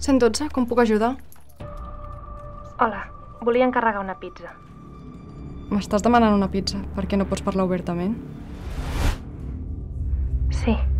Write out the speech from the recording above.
112, com puc ajudar? Hola, volia encarregar una pizza. M'estàs demanant una pizza, per què no pots parlar obertament? Sí.